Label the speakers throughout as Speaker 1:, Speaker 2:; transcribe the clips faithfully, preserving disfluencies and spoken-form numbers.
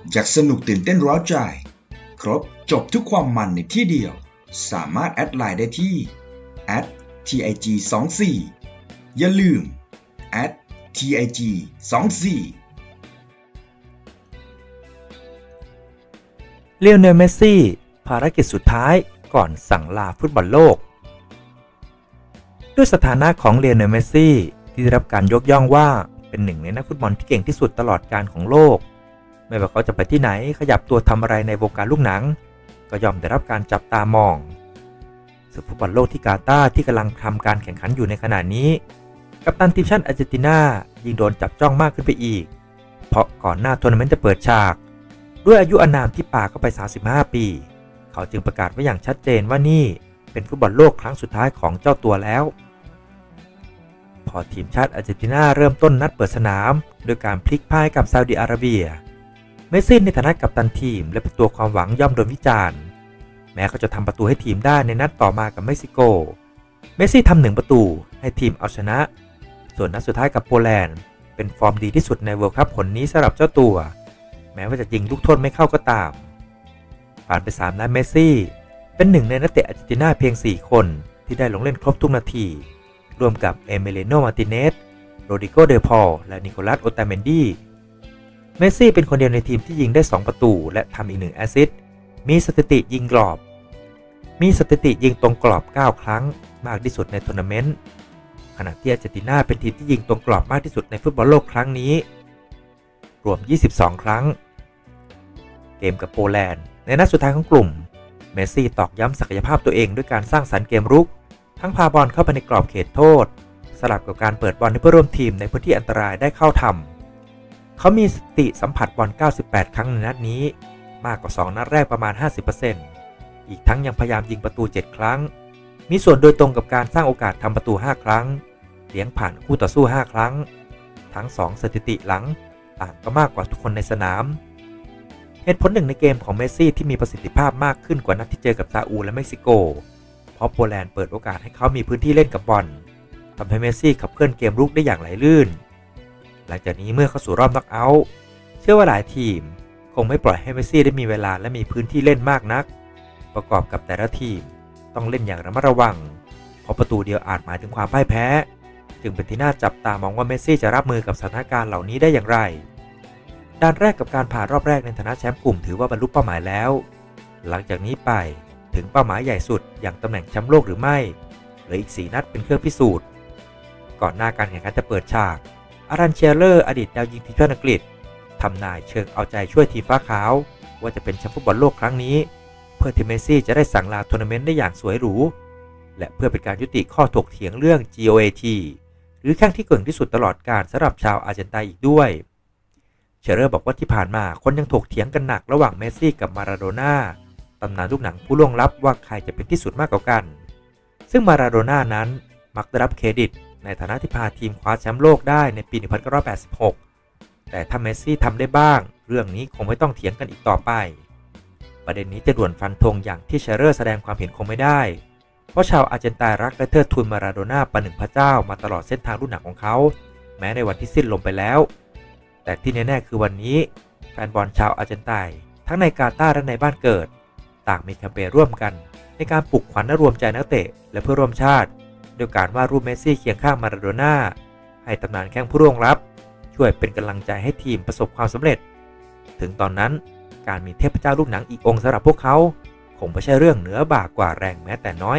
Speaker 1: อยากสนุกตื่นเต้นเร้าใจครบจบทุกความมันในที่เดียวสามารถแอดไลน์ได้ที่ แอท ที ไอ จี ยี่สิบสี่ อย่าลืม แอท ที ไอ จี ยี่สิบสี่
Speaker 2: เลียวเนล เมสซี่ภารกิจสุดท้ายก่อนสั่งลาฟุตบอลโลกด้วยสถานะของเลียวเนล เมสซี่ที่ได้รับการยกย่องว่าเป็นหนึ่งในนักฟุตบอลที่เก่งที่สุดตลอดกาลของโลกไม่ว่าเขาจะไปที่ไหนขยับตัวทำอะไรในวงการลูกหนังก็ย่อมได้รับการจับตามองศึกฟุตบอลโลกที่กาตาร์ที่กำลังทำการแข่งขันอยู่ในขณะนี้กัปตันทีมชาติอาร์เจนตินายิ่งโดนจับจ้องมากขึ้นไปอีกเพราะก่อนหน้าทัวร์นาเมนต์จะเปิดฉากด้วยอายุอานามที่ป่าเข้าไปสามสิบห้าปีเขาจึงประกาศไว้อย่างชัดเจนว่านี่เป็นฟุตบอลโลกครั้งสุดท้ายของเจ้าตัวแล้วพอทีมชาติอาร์เจนตินาเริ่มต้นนัดเปิดสนามโดยการพลิกพ่ายกับซาอุดิอาระเบียเมสซี่ในฐานะกัปตันทีมและเป็นตัวความหวังย่อมโดนวิจารณ์แม้เขาจะทำประตูให้ทีมได้ในนัดต่อมากับเม็กซิโกเมสซี่ทำหนึ่งประตูให้ทีมเอาชนะส่วนนัดสุดท้ายกับโปแลนด์เป็นฟอร์มดีที่สุดในเวิลด์คัพผลนี้สำหรับเจ้าตัวแม้ว่าจะยิงลูกโทษไม่เข้าก็ตามผ่านไปสามนัดเมสซี่เป็นหนึ่งในนักเตะอาร์เจนตินาเพียงสี่คนที่ได้ลงเล่นครบทุกนาทีรวมกับเอเมเลโน มาร์ติเนส โรดริโก เดอ พอลและนิโคลัส โอตาเมนดีเมสซี่เป็นคนเดียวในทีมที่ยิงได้สองประตูและทำอีกหนึ่งแอสซิสต์มีสถิติยิงกรอบมีสถิติยิงตรงกรอบเก้าครั้งมากที่สุดในทัวร์นาเมนต์ขณะที่อาร์เจนตินาเป็นทีมที่ยิงตรงกรอบมากที่สุดในฟุตบอลโลกครั้งนี้รวมยี่สิบสองครั้งเกมกับโปแลนด์ในนัดสุดท้ายของกลุ่มเมสซี่ตอกย้ำศักยภาพตัวเองด้วยการสร้างสรรค์เกมรุกทั้งพาบอลเข้าไปในกรอบเขตโทษสลับกับการเปิดบอลให้เพื่อนร่วมทีมในพื้นที่อันตรายได้เข้าทำเขามีสถิติสัมผัสบอลเก้าสิบแปดครั้งในนัดนี้มากกว่าสองนัดแรกประมาณ ห้าสิบเปอร์เซ็นต์ อีกทั้งยังพยายามยิงประตูเจ็ดครั้งมีส่วนโดยตรงกับการสร้างโอกาสทำประตูห้าครั้งเลี้ยงผ่านคู่ต่อสู้ห้าครั้งทั้งสองสถิติหลังต่างก็มากกว่าทุกคนในสนามเหตุผลหนึ่งในเกมของเมสซี่ที่มีประสิทธิภาพมากขึ้นกว่านัดที่เจอกับซาอุและเม็กซิโกเพราะโปแลนด์เปิดโอกาสให้เขามีพื้นที่เล่นกับบอลทำให้เมสซี่ขับเคลื่อนเกมรุกได้อย่างไหลลื่นหลังจากนี้เมื่อเข้าสู่รอบน็อกเอาท์เชื่อว่าหลายทีมคงไม่ปล่อยให้เมสซี่ได้มีเวลาและมีพื้นที่เล่นมากนักประกอบกับแต่ละทีมต้องเล่นอย่างระมัดระวังเพราะประตูเดียวอาจหมายถึงความพ่ายแพ้จึงเป็นที่น่าจับตามองว่าเมสซี่จะรับมือกับสถานการณ์เหล่านี้ได้อย่างไรด้านแรกกับการผ่านรอบแรกในฐานะแชมป์กลุ่มถือว่าบรรลุเป้าหมายแล้วหลังจากนี้ไปถึงเป้าหมายใหญ่สุดอย่างตำแหน่งแชมป์โลกหรือไม่เหลืออีกสี่นัดเป็นเครื่องพิสูจน์ก่อนหน้าการแข่งขันจะเปิดฉากอารันเชียเลอร์อดีตดาวยิงทีมชาติอังกฤษทำนายเชิงเอาใจช่วยทีมฟ้าขาวว่าจะเป็นแชมป์ฟุตบอลโลกครั้งนี้เพื่อที่เมสซี่จะได้สั่งลาทัวร์นาเมนต์ได้อย่างสวยหรูและเพื่อเป็นการยุติข้อถกเถียงเรื่อง จี โอ เอ ที หรือแข้งที่เก่งที่สุดตลอดกาลสำหรับชาวอาร์เจนตินาอีกด้วยเชอร์เรอร์บอกว่าที่ผ่านมาคนยังถกเถียงกันหนักระหว่างเมสซี่กับมาราโดน่าตำนานลูกหนังผู้ล่วงลับว่าใครจะเป็นที่สุดมากกว่ากันซึ่งมาราโดน่านั้นมักได้รับเครดิตในฐานะที่พาทีมคว้าแชมป์โลกได้ในปี หนึ่งพันเก้าร้อยแปดสิบหก แต่ถ้าเมสซี่ทำได้บ้างเรื่องนี้คงไม่ต้องเถียงกันอีกต่อไปประเด็นนี้จะด่วนฟันธงอย่างที่เชอร์เรอร์แสดงความเห็นคงไม่ได้เพราะชาวอาร์เจนตินารักและเทิดทูนมาราโดน่าประหนึ่งพระเจ้ามาตลอดเส้นทางรุ่นหนังของเขาแม้ในวันที่สิ้นลมไปแล้วแต่ที่แน่ๆคือวันนี้แฟนบอลชาวอาร์เจนตินาทั้งในกาตาร์และในบ้านเกิดต่างมีแคมเปญร่วมกันในการปลุกขวัญและรวมใจนักเตะและเพื่อร่วมชาติโดยการวาดรูปเมสซี่เคียงข้างมาราโดน่าให้ตำนานแข้งผู้ร่วงลับช่วยเป็นกำลังใจให้ทีมประสบความสำเร็จถึงตอนนั้นการมีเทพเจ้าลูกหนังอีกองค์สำหรับพวกเขาคงไม่ใช่เรื่องเหนือบ่ากว่าแรงแม้แต่น้อย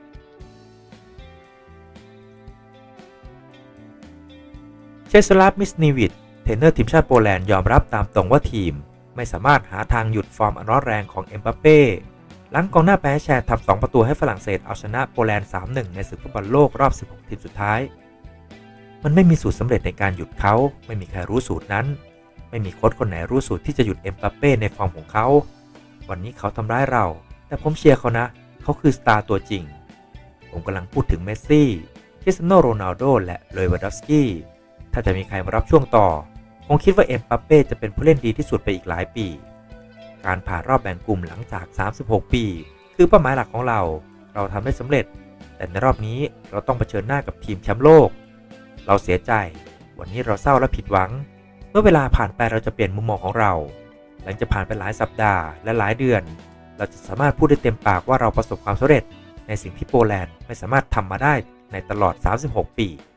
Speaker 2: เชสลาฟ มิสนิวิชเทรนเนอร์ทีมชาติโปแลนด์ยอมรับตามตรงว่าทีมไม่สามารถหาทางหยุดฟอร์มอันร้อนแรงของเอ็มบัปเป้หลังกองหน้าแพ้แชร์ทำสองประตูให้ฝรั่งเศสเอาชนะโปแลนด์ สามหนึ่ง ในศึกฟุตบอลโลกรอบสิบหกทีมสุดท้ายมันไม่มีสูตรสำเร็จในการหยุดเขาไม่มีใครรู้สูตรนั้นไม่มีโค้ชคนไหนรู้สูตรที่จะหยุดเอ็มบัปเป้ในฟอร์มของเขาวันนี้เขาทำร้ายเราแต่ผมเชียร์เขานะเขาคือสตาร์ตัวจริงผมกำลังพูดถึงเมสซี่คริสเตียโนโรนัลโดและเลวานดอฟสกี้ถ้าจะมีใครมารับช่วงต่อคงคิดว่าเอ็มบัปเป้จะเป็นผู้เล่นดีที่สุดไปอีกหลายปีการผ่านรอบแบ่งกลุ่มหลังจากสามสิบหกปีคือเป้าหมายหลักของเราเราทำได้สำเร็จแต่ในรอบนี้เราต้องเผชิญหน้ากับทีมแชมป์โลกเราเสียใจวันนี้เราเศร้าและผิดหวังเมื่อเวลาผ่านไปเราจะเปลี่ยนมุมมองของเราหลังจากผ่านไปหลายสัปดาห์และหลายเดือนเราจะสามารถพูดได้เต็มปากว่าเราประสบความสำเร็จในสิ่งที่โปแลนด์ไม่สามารถทำมาได้ในตลอดสามสิบหกปี